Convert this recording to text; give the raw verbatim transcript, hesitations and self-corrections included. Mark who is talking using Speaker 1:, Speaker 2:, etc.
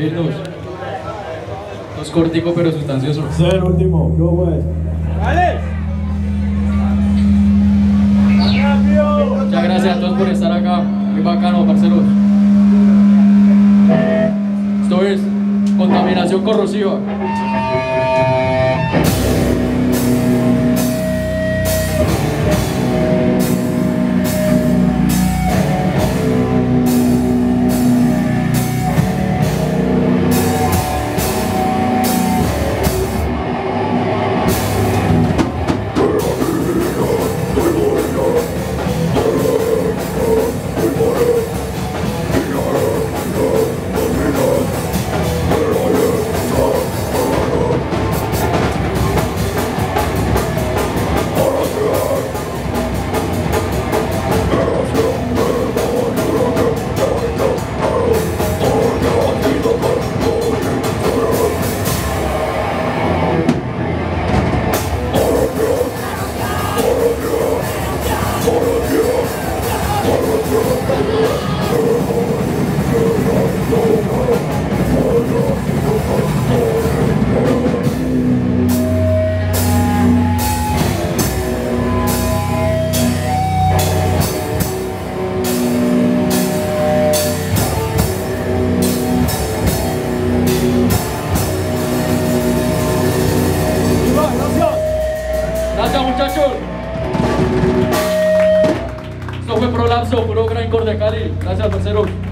Speaker 1: irnos. No es cortico pero sustancioso.
Speaker 2: Ese es el último. ¿Qué pues?
Speaker 3: ¡Dale!
Speaker 1: Muchas gracias a todos por estar acá. Muy bacano, parceros. Esto es contaminación corrosiva. Gracias, muchachos. Esto fue Prolapso, puro grindcore de Cali. Gracias, parceros.